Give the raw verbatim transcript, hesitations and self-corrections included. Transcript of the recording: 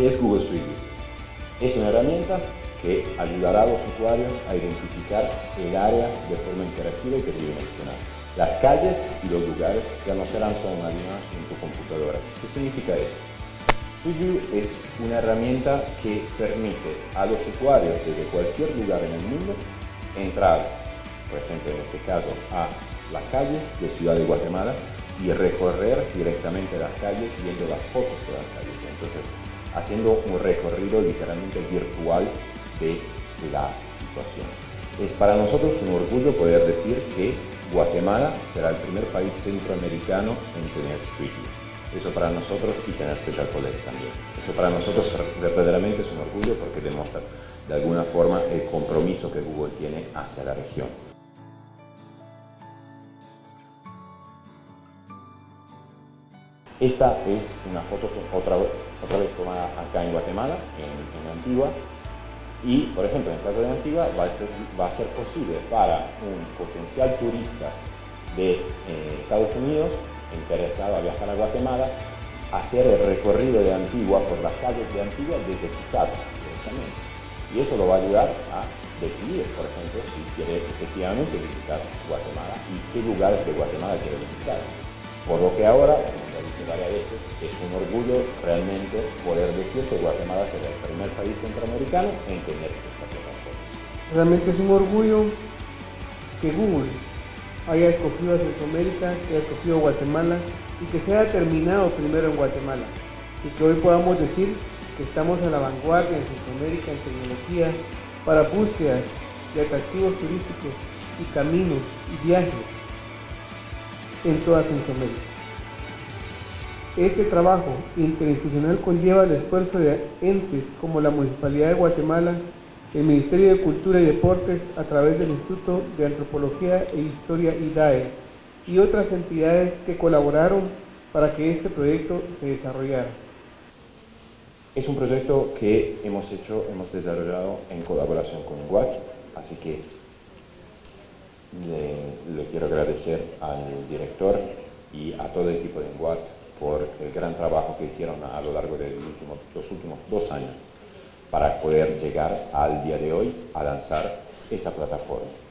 ¿Qué es Google Street View? Es una herramienta que ayudará a los usuarios a identificar el área de forma interactiva y tridimensional. Las calles y los lugares ya no serán solo una línea en tu computadora. ¿Qué significa esto? Street View es una herramienta que permite a los usuarios desde cualquier lugar en el mundo entrar, por ejemplo en este caso, a las calles de Ciudad de Guatemala y recorrer directamente las calles viendo las fotos de las calles. Entonces, haciendo un recorrido literalmente virtual de la situación. Es para nosotros un orgullo poder decir que Guatemala será el primer país centroamericano en tener Street View. Eso para nosotros, y tener Special College también. Eso para nosotros verdaderamente es un orgullo porque demuestra de alguna forma el compromiso que Google tiene hacia la región. Esta es una foto otra, otra vez tomada acá en Guatemala, en, en Antigua, y por ejemplo en el caso de Antigua va a ser, va a ser posible para un potencial turista de eh, Estados Unidos interesado a viajar a Guatemala hacer el recorrido de Antigua por las calles de Antigua desde su casa directamente, y eso lo va a ayudar a decidir, por ejemplo, si quiere efectivamente visitar Guatemala y qué lugares de Guatemala quiere visitar. Por lo que ahora, como ya dije varias veces, es un orgullo realmente poder decir que Guatemala será el primer país centroamericano en tener esta plataforma. Realmente es un orgullo que Google haya escogido a Centroamérica, que haya escogido a Guatemala y que sea terminado primero en Guatemala. Y que hoy podamos decir que estamos a la vanguardia en Centroamérica en tecnología para búsquedas de atractivos turísticos y caminos y viajes en toda Centroamérica. Este trabajo interinstitucional conlleva el esfuerzo de entes como la Municipalidad de Guatemala, el Ministerio de Cultura y Deportes a través del Instituto de Antropología e Historia I D A E y otras entidades que colaboraron para que este proyecto se desarrollara. Es un proyecto que hemos hecho, hemos desarrollado en colaboración con U A C, así que Le, le quiero agradecer al director y a todo el equipo de U A C por el gran trabajo que hicieron a lo largo de los últimos, los últimos dos años para poder llegar al día de hoy a lanzar esa plataforma.